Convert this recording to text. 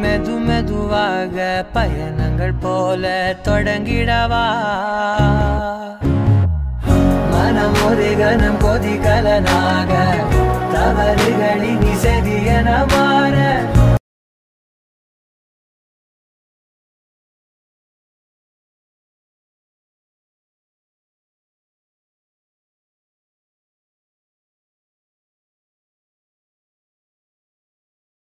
மெது மெதுவாக பயணங்கள் போல தொடங்கிடவா மனம் ஒரு கணம் கொதிகலனாக தவறுகளின் இசதியனமா